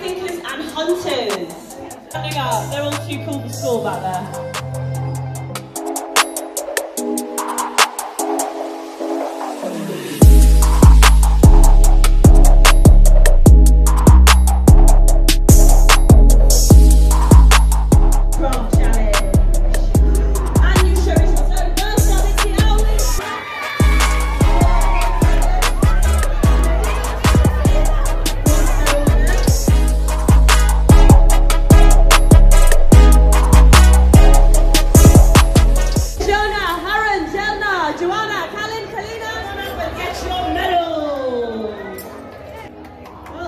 thinkers and hunters. Standing up, they're all too cool for school back there.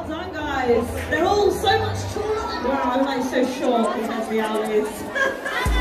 They're all so much taller. Wow, I'm like so short compared to the Owlies.